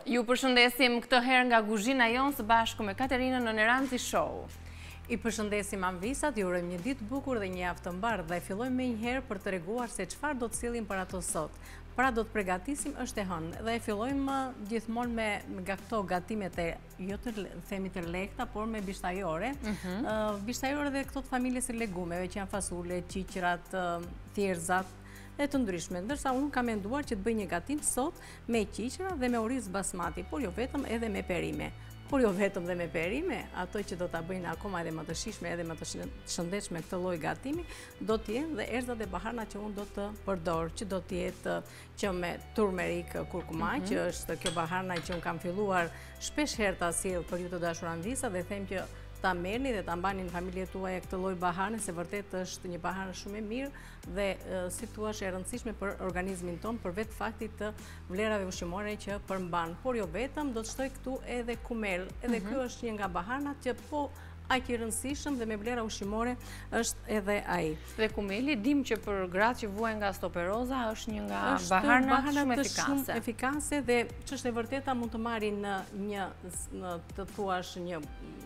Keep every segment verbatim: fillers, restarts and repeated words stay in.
Ju përshëndesim këtë herë nga kuzhina jonë së bashku me Katerinën në Neranzi Show. I përshëndesim anvisat, ju urojmë një ditë bukur dhe një javë të mbarë dhe fillojmë me një herë për të treguar se çfarë do të sillim për ato sot. Pra do të përgatisim është e hënë dhe fillojmë gjithmonë me nga këto gatimet e jo të themi të lehta, por me bishtajore. Mm-hmm. uh, bishtajore dhe këto të familjes së legumeve që janë fasule, qiqrat, uh, thjerrzat e të ndryshme. Ndërsa unë kam menduar që të bëj një gatim sot me qiqra dhe me oriz basmati, por jo vetëm edhe me perime. Por jo vetëm dhe me perime, ato që do ta bëjnë akoma edhe më të shijshme, edhe më të shëndetshme këtë lloj gatimi, do të jenë dhe erëzat e baharna që unë do të përdor, që do të jetë që me turmerik kurkuma, mm-hmm. që është kjo baharna që unë kam filluar shpesh herë ta sjell për ju të dashur anvisa dhe them që ta merrni dhe ta mbani në familjet tuaja këtë lloj baharne, se vërtet është një baharë shumë e mirë dhe e, si thua është e rëndësishme për organizmin ton, për vetë faktit të vlerave ushqimore që përmban. Por jo vetëm, do të shtoj këtu edhe kumel. Edhe mm-hmm. ky është një nga baharnat që po aq i rëndësishëm dhe me vlera ushqimore është edhe ai. Dhe kumeli dim që për gratë që vuajnë nga osteoporoza është një nga baharnat shumë efikase. Shumë efikase dhe ç'është e vërteta mund të marrin në një në të thuash një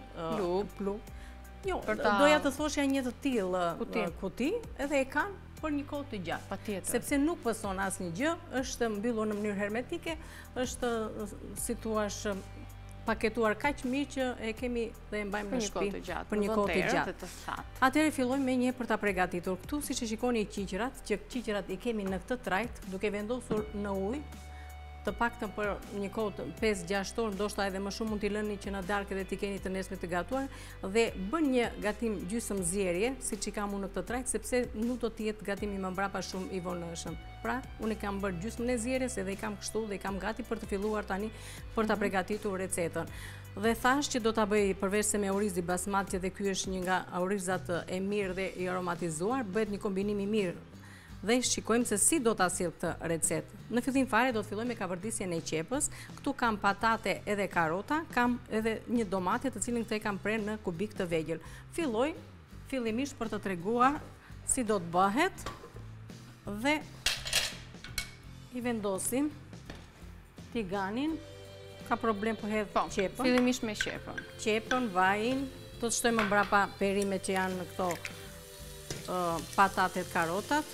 uh, plu. Jo, ta... doja të thosha një të tillë kuti. kuti edhe e kanë për një kohë të gjatë. Patjetër. Sepse nuk pëson asnjë gjë, është mbyllur në mënyrë hermetike, është si thua paketuar kaq mirë që e kemi dhe e mbajmë në shtëpi për një kohë të gjatë. Atëherë fillojmë me një për ta përgatitur. Ktu siç e shikoni qiqrat, që qiqrat i kemi në këtë trajt, duke vendosur në ujë, të paktën për një kohë pesë gjashtë orë, ndoshta edhe më shumë mund t'i lëni që në darkë edhe t'i keni të nesme të gatuar dhe bën një gatim gjysmë zjerje, siç i kam unë në këtë trajt, sepse nuk do të jetë gatimi më mbrapa shumë i vonshëm. Pra, unë kam bërë gjysmën e zjerjes edhe i kam kështu dhe i kam gati për të filluar tani për ta përgatitur recetën. Dhe thash që do ta bëj përveç se me oriz basmati dhe ky është një nga orizat e mirë dhe i aromatizuar, bëhet një kombinim i mirë. Dhe shikojmë se si do ta sill këtë recetë. Në fillim fare do të filloj me kavërdisjen e qepës. Këtu kam patate edhe karota, kam edhe një domate të cilin këtë e kam prerë në kubik të vegjël. Filloj fillimisht për të treguar si do të bëhet dhe i vendosim tiganin. Ka problem po hedh po, qepën. Fillimisht me qepën. Qepën, vajin, do të shtojmë mbrapa perimet që janë në këto uh, patatet, karotat.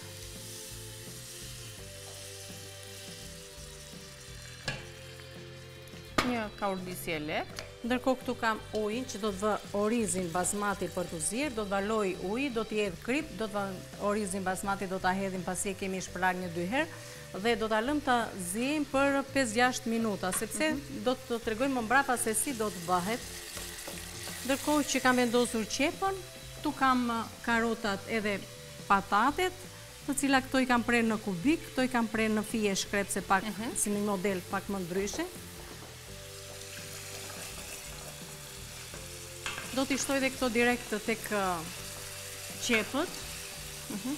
Një kavërdisje lehtë. Ndërkohë këtu kam ujin që do të vë orizin basmati për të zier, do të valoj uji, do të jedh krip, do të vë orizin basmati, do ta hedhim pasi e kemi shpërar një dy herë dhe do ta lëm ta ziejmë për pesë gjashtë minuta, sepse mm-hmm. do të tregojmë më mbrapa se si do të bëhet. Ndërkohë që kam vendosur qepën, këtu kam karotat edhe patatet, të cilat këto i kam prerë në kubik, këto i kam prerë në fije shkrepse pak mm-hmm. si një model pak më ndryshe. Do t'i shtoj dhe këto direkt tek qepët. Uh-huh.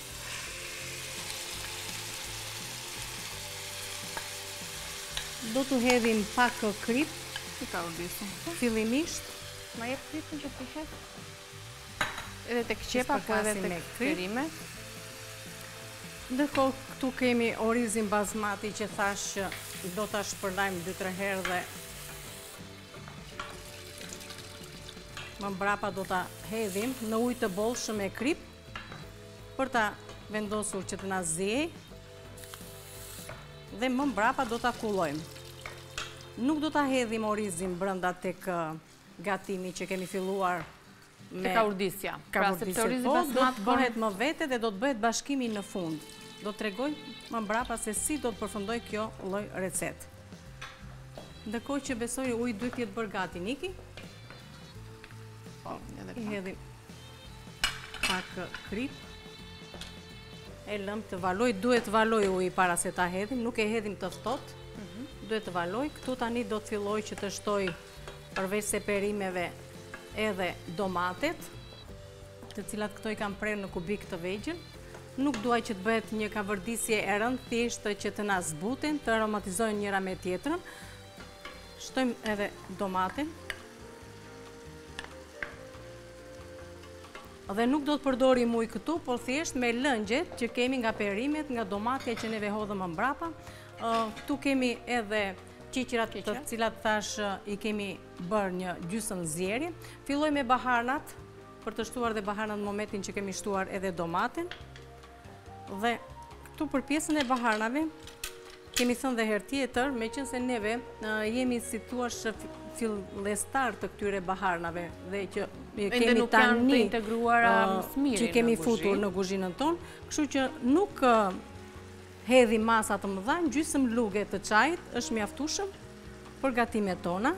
Do t'u hedhim pak krip. Si ka urdisin? Fillimisht. Ma jep kripin që t'i hedh? Edhe tek qepa, po edhe tek perimet. Ndërkohë këtu kemi orizin basmati që thash që do t'a shpërndajmë dy tre herë dhe më mbrapa do ta hedhim në ujë të bollshëm me krip për ta vendosur që të na ziej dhe më mbrapa do ta kullojmë. Nuk do ta hedhim orizin brenda tek gatimi që kemi filluar me kavërdisja. Pra sepse orizi basmati bëhet më vete dhe do të bëhet bashkimi në fund. Do të tregoj më mbrapa se si do të përfundoj kjo lloj recetë. Ndërkohë që besoj uji duhet të jetë bërë gati, Niki. I hedhim pak krip, e lëm të valoj, duhet të valoj uji para se ta hedhim, nuk e hedhim të ftohtë, mm-hmm. duhet të valoj. Këtu tani do të filloj që të shtoj përveç se perimeve edhe domatet, të cilat këto i kam prerë në kubik të vegjël. Nuk duaj që të bëhet një kavërdisje e rëndë, thjesht që të na zbuten, të aromatizojnë njëra me tjetrën. Shtojmë edhe domaten. Dhe nuk do të përdorim ujë këtu, por thjesht me lëngjet që kemi nga perimet, nga domatja që neve hodhëm më mbrapa. Këtu kemi edhe qiqrat të cilat thash i kemi bërë një gjysmë zjeri. Filloj me baharnat, për të shtuar dhe baharnat në momentin që kemi shtuar edhe domatin. Dhe këtu për pjesën e baharnave, kemi thënë dhe herë tjetër, me qënë se neve jemi si thua shë fillestar të këtyre baharnave dhe që kemi tani që kemi futur në kuzhinën tonë, kështu që nuk hedhi masa të mëdha, gjysmë luge të çajit është mjaftueshëm për gatimet tona.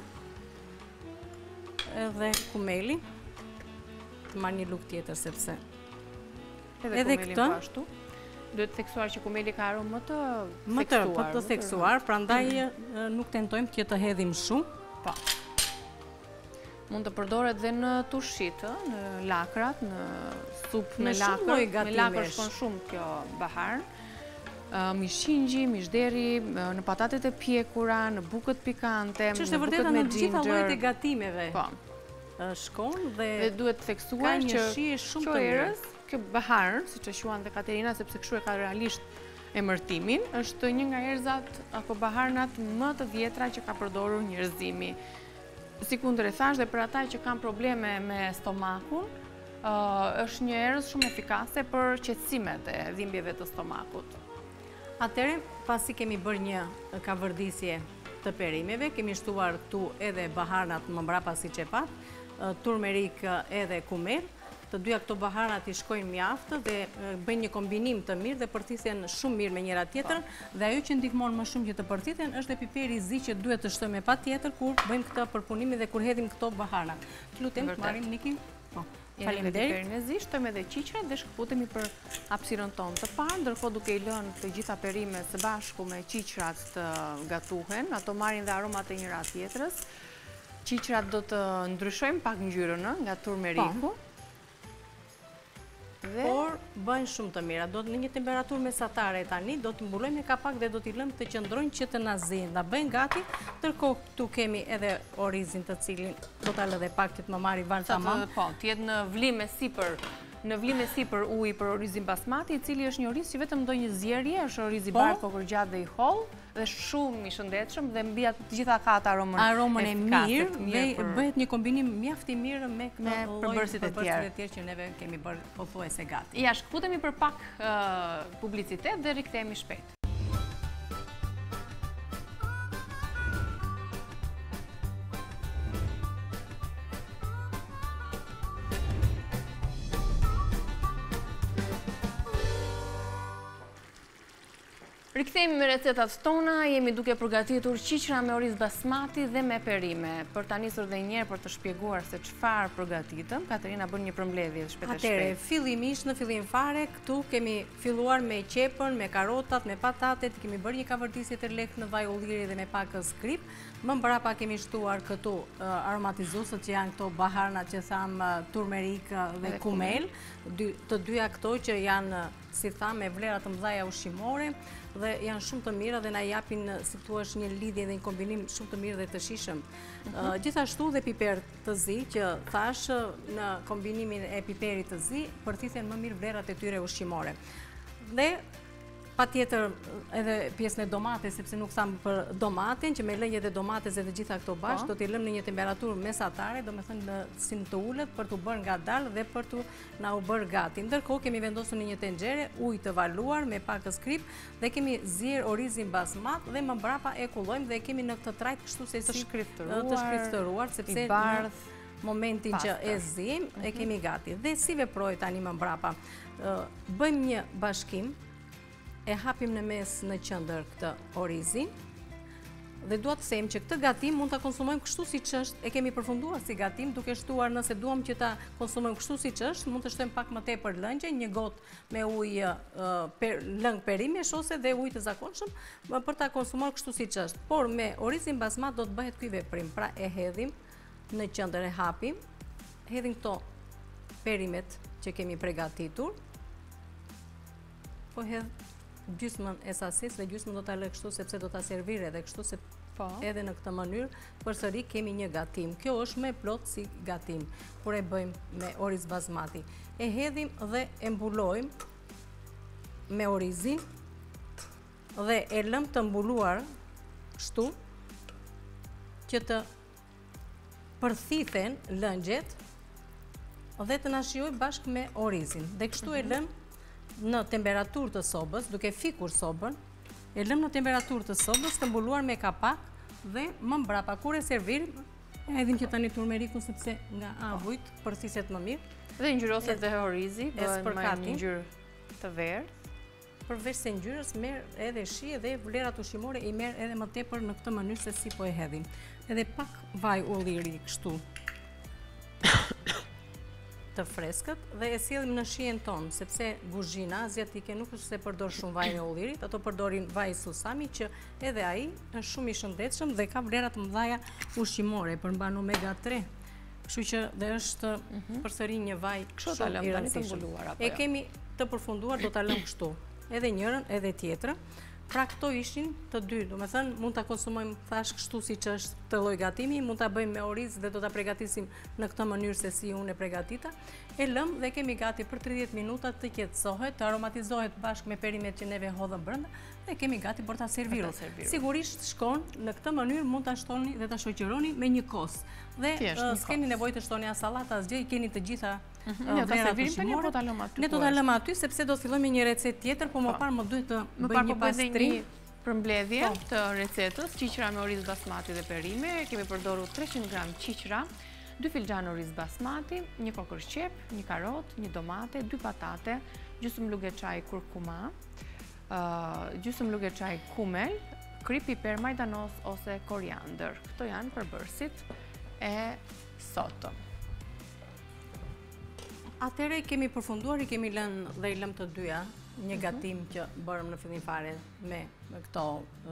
Edhe kumeli, të marr një lugë tjetër sepse edhe këtë ashtu. Duhet të theksuar që kumeli ka aromë më të theksuar. Më të, më të theksuar, prandaj nuk tentojmë që të hedhim shumë. Po. Mund të përdoret dhe në tushit, në lakrat, në supë në lakër. Në lakër shkon shumë kjo baharn. Mishingji, mishderi, në patatet e pjekura, në bukët pikante, në bukët me ginger. Që është e vërteta në gjitha llojet e gatimeve. Po. Shkon dhe duhet të theksuar që kjo erës, kjo baharn, siç e quan dhe Katerina, sepse kështu e ka realisht emërtimin, është një nga erzat apo baharnat më të vjetra që ka përdorur njerëzimi. Si kundër e thash dhe për ata që kanë probleme me stomakun, është një erës shumë efikase për qetësimet e dhimbjeve të stomakut. Atëre, pasi kemi bërë një kavërdisje të perimeve, kemi shtuar këtu edhe baharnat më mbrapa siç e pat, turmerik edhe kumel. Të dyja këto baharnat i shkojnë mjaft dhe bëjnë një kombinim të mirë dhe përthisen shumë mirë me njëra tjetrën, dhe ajo që ndihmon më shumë që të përthiten është dhe piperi i zi që duhet të shtojmë patjetër kur bëjmë këtë përpunimin dhe kur hedhim këto baharna. Lutem, marrim Niki. Po. Faleminderit. Ne zi shtojmë edhe qiqrat dhe shkëputemi për hapësirën tonë të parë, ndërkohë duke i lënë të gjitha perimet së bashku me qiqrat të gatuhen, ato marrin dhe aromat e njëra tjetrës. Qiqrat do të ndryshojmë pak ngjyrën nga turmeriku. Por bëjnë shumë të mira. Do të në një temperaturë mesatare tani, do të mbulojmë me kapak dhe do t'i lëmë të qëndrojnë që të na ziejnë. Da bëjnë gati, ndërkohë këtu kemi edhe orizin të cilin do ta lë dhe pak që të më marri varë tamam. Po, t'jetë në vlim e sipër, në vlim e sipër ujë për orizin basmati, i cili është një oriz që vetëm do një zjerje, është oriz i bardhë, kokërgjat dhe i holl, dhe shumë i shëndetshëm dhe mbi atë të gjitha ka atë aromën aromën e mirë dhe bëhet një kombinim mjaft i mirë me këto përbërësit e tjerë që neve kemi bërë pothuajse gati. Ja, shkëputemi për pak publicitet dhe rikthehemi shpejt. Rikthehemi me recetat tona, jemi duke përgatitur qiqra me oriz basmati dhe me perime. Për ta nisur dhe njerë për të shpjeguar se çfarë përgatitëm, Katerina bën një përmbledhje shpejt e shpejt. Atëre, fillimisht në fillim fare, këtu kemi filluar me qepën, me karotat, me patatet, kemi bërë një kavërdisje të lehtë në vaj ulliri dhe me pak skrip. Më mbrapa kemi shtuar këtu aromatizuesët që janë këto baharnat që tham turmerik dhe kumel, të dyja këto që janë, si tham, me vlera të mëdha ushqimore dhe janë shumë të mira dhe na japin, si thua, një lidhje dhe një kombinim shumë të mirë dhe të shijshëm. Gjithashtu dhe piper të zi, që thash në kombinimin e piperit të zi, përthithen më mirë vlerat e tyre ushqimore. Dhe patjetër edhe pjesën e domates, sepse nuk tham për domatin, që me lënje dhe domates dhe gjitha këto bashkë, do t'i lëmë në një temperaturë mesatare, do me thënë në sim të ulët, për t'u bërë nga dalë dhe për t'u na u bërë gati. Ndërkohë kemi vendosur në një tenxhere ujë të valuar me pak skrip dhe kemi zier orizin basmat dhe më mbrapa e kullojmë dhe kemi në këtë trajt kështu se si të shkriptëruar, sepse në momentin që e zim e kemi gati. Dhe si veproj tani më mbrapa, bëjmë një bashkim, e hapim në mes në qendër këtë orizin dhe dua të them që këtë gatim mund ta konsumojmë kështu siç është, e kemi përfunduar si gatim duke shtuar, nëse duam që ta konsumojmë kështu siç është, mund të shtojmë pak më tepër lëngje, një gotë me ujë lëng perimesh ose dhe ujë të zakonshëm për ta konsumuar kështu siç është. Por me orizin basmat do të bëhet ky veprim. Pra e hedhim në qendër, e hapim, hedhim këto perimet që kemi përgatitur, po hedh gjysmën e sasisë dhe gjysmën do ta lë kështu sepse do ta servir edhe kështu, se edhe në këtë mënyrë përsëri kemi një gatim. Kjo është më plot si gatim kur e bëjmë me oriz basmati. E hedhim dhe e mbulojmë me orizin dhe e lëm të mbuluar kështu që të përthithen lëngjet dhe të na shijojë bashkë me orizin. Dhe kështu e lëmë në temperaturë të sobës, duke fikur sobën, e lëmë në temperaturë të sobës të mbuluar me kapak dhe më mbrapa kur e servirim, e edhim që tani turmerikun sepse nga avujt përthiset më mirë. Dhe ngjyroset dhe orizi, bëhen më një ngjyrë të verdhë. Përveç se ngjyrës, merr edhe shi dhe vlerat ushqimore i merr edhe më tepër në këtë mënyrë se si po e hedhim. Edhe pak vaj ulliri kështu të freskët dhe e sjellim në shijen tonë, sepse kuzhina aziatike nuk është se përdor shumë vaj në ullirit, ato përdorin vaj susami që edhe ai është shumë i shëndetshëm dhe ka vlera të mëdha ushqimore, përmban omega tre. Kështu që dhe është përsëri një vaj shumë i rëndësishëm. E kemi të përfunduar, do ta lëm kështu. Edhe njërën, edhe tjetrën. Pra këto ishin të dy, do me thënë, mund të konsumojmë thash kështu si që është të lloj gatimi, mund të bëjmë me oriz dhe do të pregatisim në këtë mënyrë se si unë e pregatita. E lëm dhe kemi gati për tridhjetë minuta të qetësohet, të aromatizohet bashkë me perimet që neve hodhëm brenda dhe kemi gati për ta serviruar. Sigurisht shkon në këtë mënyrë mund ta shtoni dhe ta shoqëroni me një kos. Dhe s'keni nevojë të shtoni as sallata as gjë, i keni të gjitha vlerat ushqimore. Ne do ta lëmë aty sepse do të fillojmë me një recetë tjetër, por më parë më duhet të bëj një pastrim. Përmbledhje të recetës, qiqra me oriz basmati dhe perime. Kemi përdorur treqind gram qiqra, dy filxhan oriz basmati, një kokër qep, një karot, një domate, dy patate, gjysmë luge çaj kurkuma, gjysmë luge çaj kumel, kri piper majdanos ose koriandër. Këto janë përbërësit e sotëm. Atëre kemi përfunduar, i kemi lënë dhe i lëm të dyja një gatim që bërëm në fillim fare me këto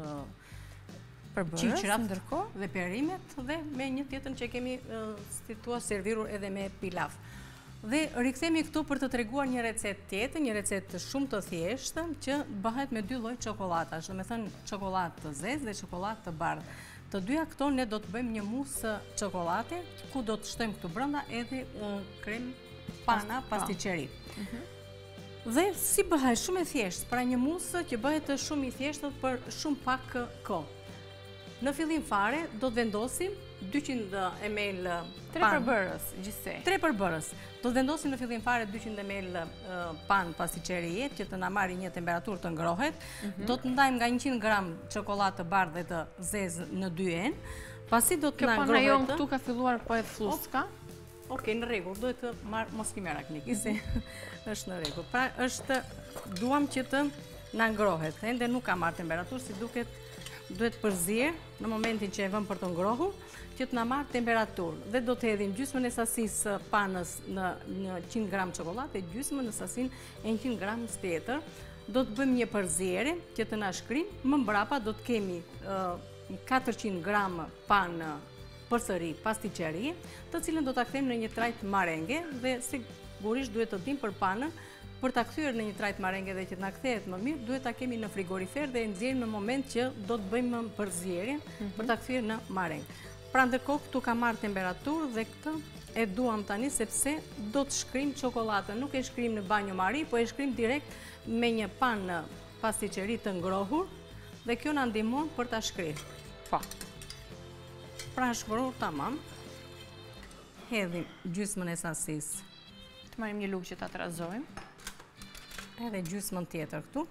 qiqrat dhe perimet dhe me një tjetër që kemi si thua servirur edhe me pilaf. Dhe rikthehemi këtu për të treguar një recetë tjetër, një recetë shumë të thjeshtë që bëhet me dy lloj çokolatash, do të thënë çokoladë të zezë dhe çokoladë të bardhë. Të dyja këto ne do të bëjmë një musë çokolade ku do të shtojmë këtu brenda edhe krem pana pastiqeri. Dhe si bëhet shumë e thjeshtë, pra një musë që bëhet shumë i thjeshtë për shumë pak kohë. Në fillim fare do të vendosim dyqind mililitra tre përbërës gjithsej. tre përbërës. Do të vendosim në fillim fare dyqind mililitra pan pastiqerie që të na marrë një temperaturë të ngrohet. Do të ndajmë nga njëqind gram çokoladë të bardhë dhe të zezë në dy enë. Pasi do të na ngrohet. Kjo pana jon këtu ka filluar po e fluska. Okej, në rregull, duhet të marr mos ki merr akniki, se është në rregull. Pra është duam që të na ngrohet. Ende nuk ka marrë temperaturë, si duket duhet përzier në momentin që e vëm për të ngrohur, që të na marrë temperaturë. Dhe do të hedhim gjysmën e sasisë panës në njëqind gram çokoladë e gjysmën në sasinë e njëqind gram tjetër. Do të bëjmë një përzierje që të na shkrim. Më mbrapa do të kemi katërqind gram panë përsëri pastiqeri, të cilën do ta kthejmë në një trajt marenge dhe sigurisht duhet të dim për panën, për ta kthyer në një trajt marenge dhe që të na kthehet më mirë, duhet ta kemi në frigorifer dhe e nxjerrim në moment që do të bëjmë përzierjen për ta kthyer në marengë. Pra ndërkohë këtu ka marrë temperaturë dhe këtë e duam tani sepse do të shkrim çokoladën, nuk e shkrim në banjo mari, po e shkrim direkt me një panë pastiqeri të ngrohur dhe kjo na ndihmon për ta shkrirë. Po. Pra shkruar tamam. Hedhim gjysmën e sasisë. Të marrim një lugë që ta trazojmë. Edhe gjysmën tjetër këtu.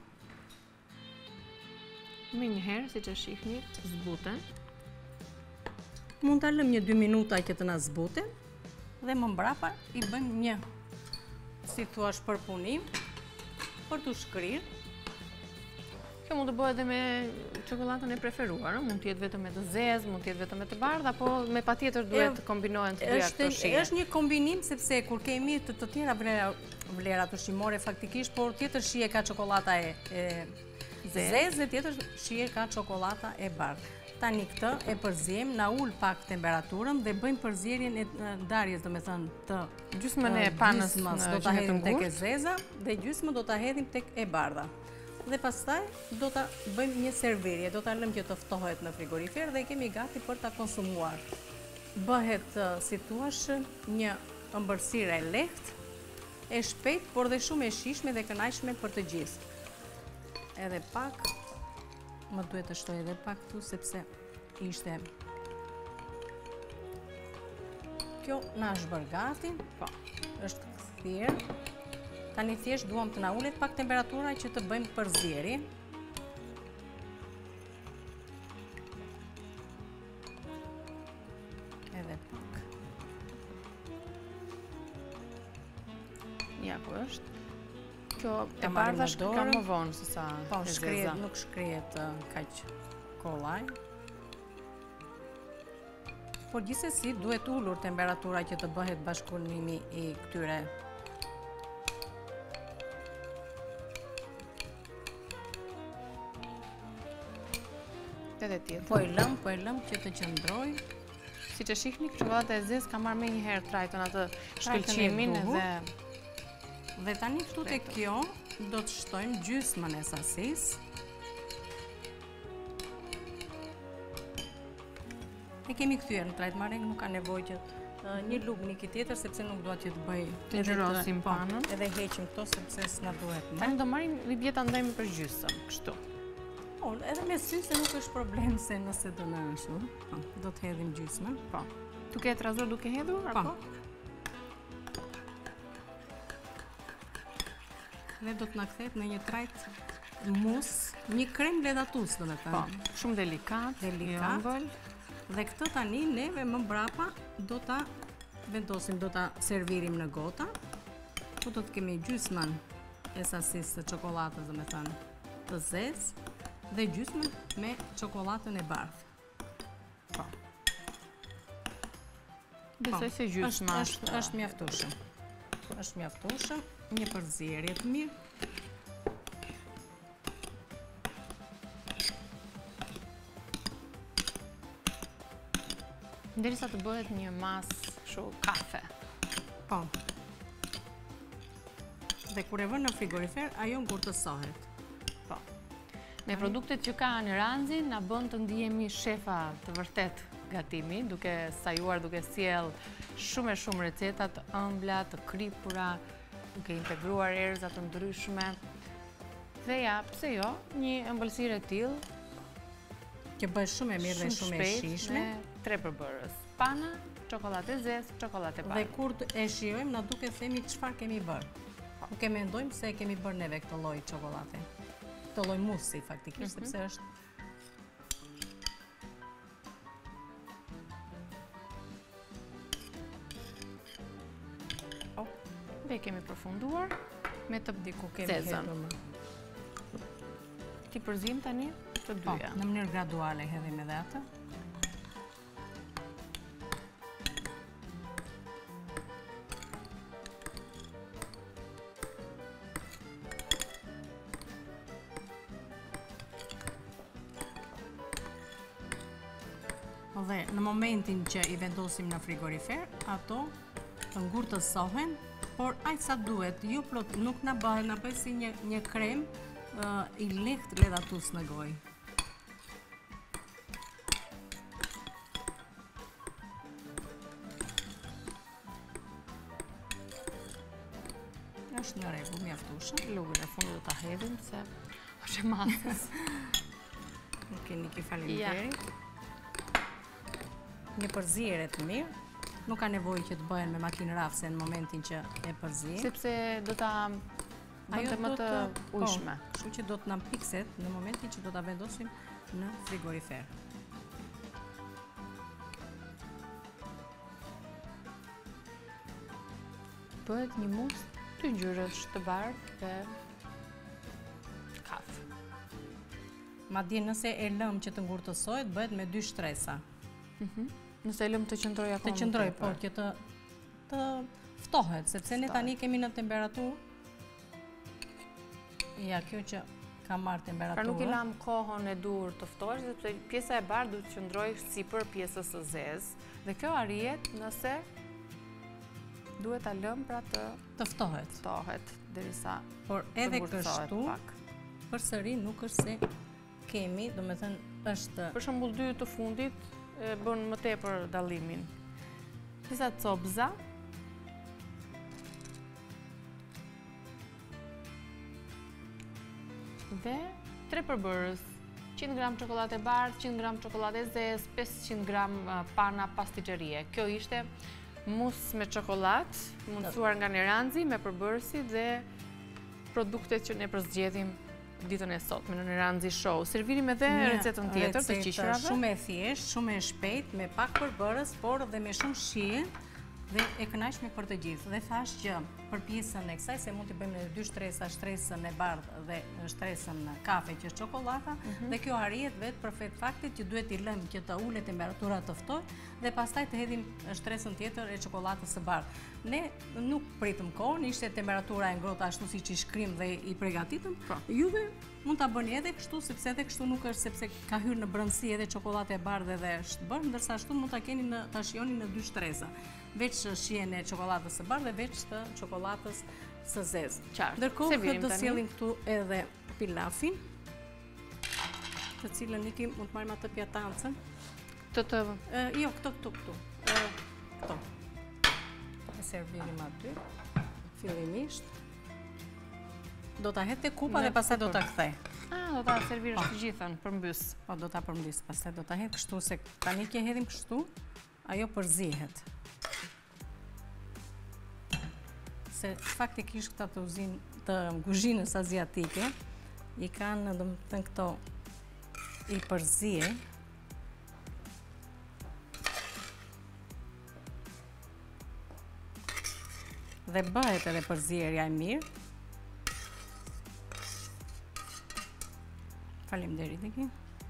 Me një herë, siç e shihni, zbuten. Mund ta lëm një dy minuta që të na zbuten dhe më mbrapa i bëjmë një si thua përpunim për të shkrirë. Kjo mund të bëhet edhe me çokoladën e preferuar, mund të jetë vetëm me të zezë, mund të jetë vetëm me të bardha, apo me patjetër duhet të kombinohen të dyja këto shije. Është një kombinim sepse kur kemi të të tjera vlera vlerat ushqimore faktikisht, por tjetër shije ka çokolada e zezë dhe tjetër shije ka çokolada e bardhë. Tani këtë e përziem, na ul pak temperaturën dhe bëjmë përzierjen e ndarjes, domethënë të gjysmën e panës do ta hedhim tek e zeza dhe gjysmën do ta hedhim tek e bardha. Dhe pastaj do ta bëjmë një servirje, do ta lëmë që të ftohet në frigorifer dhe kemi gati për ta konsumuar. Bëhet, si thuash, një ëmbëlsirë e lehtë, e shpejtë, por dhe shumë e shijshme dhe kënaqshme për të gjithë. Edhe pak, më duhet të shtoj edhe pak këtu sepse ishte kjo na është bërë gati, po, është kthyer. Tani thjesht duam të na ulet pak temperatura që të bëjmë përzierje. Edhe pak. Ja, ku është? Kjo e bardha ka më vonë se sa po, shkrihet, nuk shkrihet kaq kollaj. Por gjithsesi duhet ulur temperatura që të bëhet bashkëpunimi i këtyre edhe tjetër. Po e lëm, po e lëm që të qëndroj. Siç e shihni, çokoladata e zezë ka marrë më një herë trajton atë shkëlqimin dhe dhe tani këtu te kjo do të shtojmë gjysmën e sasisë. E kemi kthyer në trajt marrë, nuk ka nevojë që një lugë një tjetër sepse nuk dua që të bëj të nxjerrosim panën. Edhe heqim këto sepse s'na duhet. Tani do marrim ribjeta ndajmë për gjysmë, kështu. Po, edhe me sy se nuk është problem se nëse do na ashtu. Po, do të hedhim gjysmën. Po. Tu ke trazuar duke hedhur apo? Po. Dhe do të na kthehet në një trajt mus, një krem ledatues domethënë. Po, shumë delikat, delikat. Ëmbël. Dhe këtë tani neve më mbrapa do ta vendosim, do ta servirim në gota. Ku do të kemi gjysmën e sasisë së çokoladës domethënë të zezë. Dhe gjysmën me çokoladën e bardhë. Po. Besoj se gjysma është është mjaftueshëm. Është mjaftueshëm, një përzierje të mirë. Derisa të bëhet një masë kështu kafe. Po. Dhe kur e vën në frigorifer, ajo ngurtësohet. Me produktet që ka në ranzi, na bën të ndihemi shefa të vërtet gatimi, duke sajuar, duke sjell shumë e shumë receta të ëmbla, të kripura, duke integruar erëza të ndryshme. Dhe ja, pse jo, një ëmbëlsirë e tillë që bëhet shumë e mirë dhe shumë e shijshme, me tre përbërës: pana, çokoladë e zezë, çokoladë e bardhë. Dhe kur e shijojmë, na duket themi çfarë kemi bërë. Nuk e mendojmë se e kemi bërë neve këtë lloj çokolade. Të lloj musi faktikisht, mm -hmm. sepse është oh. Dhe kemi përfunduar me të diku kemi hedhur. Ti përzim tani të dyja. Po, në mënyrë graduale hedhim edhe atë. Dhe në momentin që i vendosim në frigorifer, ato të ngurtësohen, por aq sa duhet, jo plot, nuk na bëhet, na bëhet si një një krem uh, i lehtë ledatues në gojë. Është në rregull, mjaftueshëm. Lugën e fundit do ta hedhim se është e masës. Nuk keni ki faleminderit. Ja. Një përzierje të mirë, nuk ka nevojë që të bëhen me makinë rafse në momentin që e përzihen, sepse do ta bëjë më të ujshme. Kështu që do të na pikset në momentin që do ta vendosim në frigorifer. Bëhet një mus dy ngjyrësh, të bardhë dhe kafë. Madje nëse e lëm që të ngurtësohet, bëhet me dy shtresa. Mhm. Nëse e lëm të qëndroj akoma. Të qëndroj, po, që të të ftohet, sepse ne tani kemi në temperaturë. Ja, kjo që ka marrë temperaturë. Pra nuk i lam kohën e dur të ftohesh, sepse pjesa e bardhë duhet të qëndrojë sipër pjesës së zezë, dhe kjo arrihet nëse duhet ta lëm pra të të ftohet. Ftohet derisa. Por edhe kështu, përsëri nuk është se kemi, domethënë është për shembull dy të fundit e bën më tepër dallimin. Disa copza. Dhe tre përbërës. qind gram çokoladë e bardhë, qind gram çokoladë e zezë, pesëqind gram pana pasticcerie. Kjo ishte mus me çokolat, mundësuar nga Neranzi, me përbërësi dhe produktet që ne përzgjedhim ditën e sot, me në Neranzi Show. Servirim edhe recetën tjetër të qiqërave? Shumë e thjesht, shumë e shpejt, me pak përbërës, por dhe me shumë shije dhe e kënaqshme për të gjithë. Dhe thash që për pjesën e kësaj, se mund të bëjmë në dy shtresa, shtresën e bardhë dhe shtresën kafe që është çokolata, dhe kjo arrihet vetë për fat faktit që duhet i lëmë që të ulet temperatura të ftoj dhe pastaj të hedhim shtresën tjetër e çokolatës së bardhë. Ne nuk pritëm kohën, ishte temperatura e ngrohtë ashtu siç i shkrim dhe i përgatitëm. Juve mund ta bëni edhe kështu, sepse edhe kështu nuk është, sepse ka hyrë në brëndësi edhe çokolata e bardhë dhe është bërë, ndërsa ashtu mund ta keni në ta shijoni në dy shtresa. Veç shijen e çokolatës së bardhë dhe veç të çokolatës së zezë. Ndërkohë do sjellim këtu edhe pilafin, të cilën iki mund të marrim atë pjatancën. Të të jo, këto këtu këtu. Këto. E servirim aty. Fillimisht do ta hedh te kupa dhe pastaj do ta kthej. Ah, do ta servirësh të gjithën përmbys. Po do ta përmbys, pastaj do ta hedh kështu se tani që hedhim kështu, ajo përzihet. Se faktikisht këta të uzin të kuzhinës aziatike i kanë domethënë këto i përzije. Dhe bëhet edhe përzierja e mirë. Faleminderit Niki.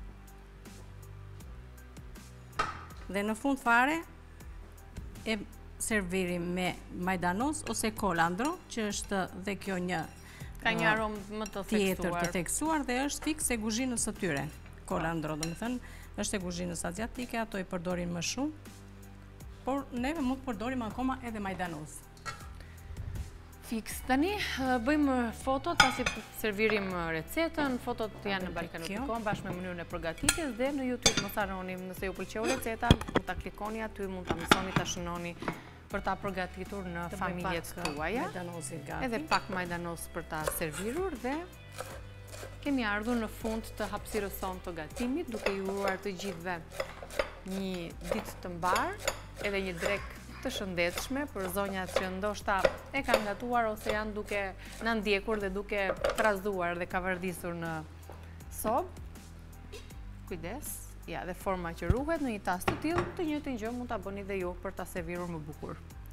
Dhe në fund fare e servirim me majdanoz ose kolandro, që është dhe kjo një ka një aromë më të tjetër të theksuar dhe është fikse e kuzhinës së tyre. Kolandro, domethënë, është e kuzhinës aziatike, ato i përdorin më shumë, por neve mund të përdorim akoma edhe majdanoz. Fiks. Tani bëjmë fotot, pasi servirim recetën, fotot janë në Balkanut punët kom bashkë me mënyrën e përgatitjes dhe në YouTube mos harroni, nëse ju pëlqeu receta, mund ta klikoni aty, mund ta mësoni, ta shënoni për ta përgatitur në familjet tuaja. Edhe pak majdanoz për ta servirur dhe kemi ardhur në fund të hapësirës sonë të gatimit, duke ju uruar të gjithëve një ditë të mbarë, edhe një drek të shëndetshme për zonjat që ndoshta e kanë gatuar ose janë duke na ndjekur dhe duke trazuar dhe kavardisur në sobë. Kujdes, ja, dhe forma që ruhet në një tas të tillë, të njëjtën gjë mund ta bëni dhe ju për ta servirur më bukur.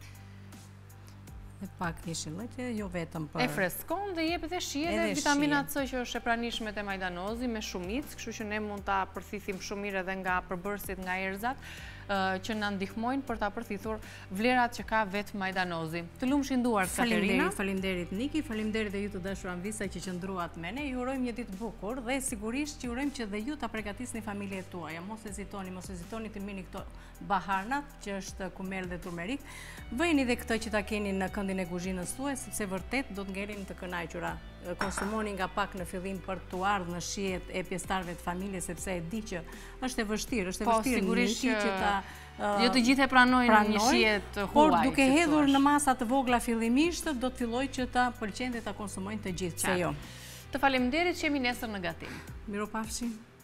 Dhe pak jeshillëqe, jo vetëm për... E freskon dhe jep edhe shije dhe vitamina C që është e pranishme te majdanozi me shumicë, kështu që ne mund ta përthithim shumë mirë edhe nga përbërësit, nga erëzat, që na ndihmojnë për ta përthithur vlerat që ka vetë majdanozi. Të lumshin duar, Katerina. Faleminderit Niki, faleminderit dhe ju të dashur anvisa që qëndruat me ne. Ju urojmë një ditë bukur dhe sigurisht që urojmë që dhe ju ta përgatisni familjet tuaja. Mos hezitoni, mos hezitoni të mirni këto baharnat që është kumel dhe turmerik. Bëjeni dhe këtë që ta keni në këndin e kuzhinës tuaj, sepse vërtet do të ngelin të kënaqura. Konsumoni nga pak në fillim për të ardhur në shihet e pjesëtarëve të familjes, sepse e di që është e vështirë, është e vështirë sigurisht që ta jo të gjithë e pranojnë një shije të huaj. Por duke hedhur në masa të vogla fillimisht, do të fillojë që ta pëlqejnë dhe ta konsumojnë të gjithë, pse jo. Të faleminderit që jemi nesër në gatim. Miropafshim.